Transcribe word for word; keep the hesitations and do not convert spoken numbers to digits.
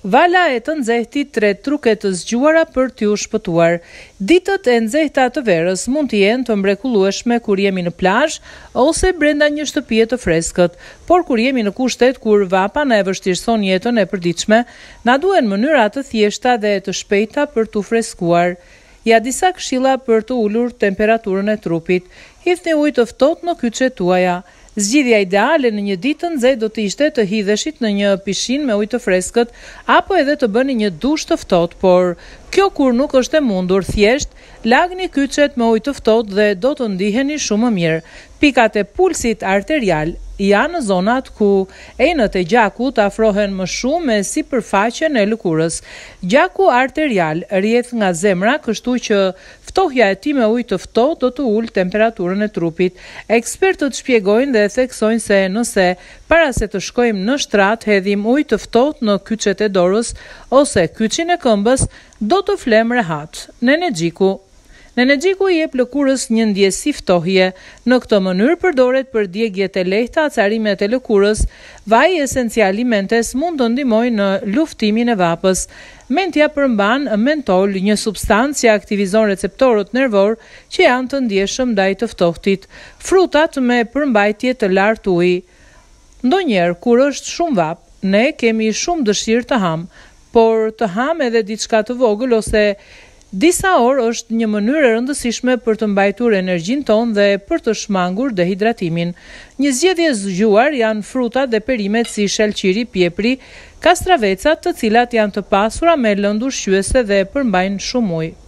Vala e të nxehtit tre truke të zgjuara për t'ju shpëtuar. Ditët e nxehta të verës mund të jenë të mrekullueshme kur jemi në plazh ose brenda një shtëpie të freskët, por kur jemi në kushtet kur vapa na e vështirëson jetën e përditshme, na duhen mënyra të thjeshta dhe të shpejta për t'u freskuar. Ja disa këshilla për të ulur temperaturën e trupit. Hidhni ujë të ftohtë në kyçet tuaja. Zgjidhja ideale në një ditë të nxehtë do të ishte të hidheshit në një pishinë me ujë të freskët apo edhe të bëni një dush të ftohtë, por kjo kur nuk është e mundur, thjesht lagni kyçet me ujë të ftohtë dhe do të ndiheni shumë më mirë. Pikat e pulsit arterial janë në zonat ku enët e gjakut afrohen më shumë me sipërfaqen e lëkurës. Gjaku arterial rrjedh nga zemra, kështu që ftohja e tij me ujë të ftohtë do të ulë temperaturën e trupit. Ekspertët shpjegojnë dhe theksojnë se nëse para se të shkojmë në shtrat hedhim ujë të ftohtë në kyçet e dorës ose kyçin e këmbës, do të flem rehat. Nenexhiku Nenexhiku i jep lëkurës një ndjesi ftohje. Në këtë mënyrë përdoret për djegjet e lehta, acarimet e lëkurës. Vaji esencial i mentes mund të ndihmojë në luftimin e vapës. Mentja përmban mentol, një substancë që aktivizon receptorët nervor që janë të ndjeshëm ndaj të ftohtit. Frutat me përmbajtje të lartë uji. Ndonjëherë kur është shumë vap, ne kemi shumë dëshirë të ham, por të ham edhe diçka të vogël ose disa orë është një mënyrë e rëndësishme për të mbajtur energjinë tonë dhe për të shmangur dehidratimin. Një zgjedhje e zgjuar janë frutat dhe perimet si shelqiri, pjepri, kastravecat, të cilat janë të pasura me lëndë ushqyese dhe përmbajnë shumë ujë.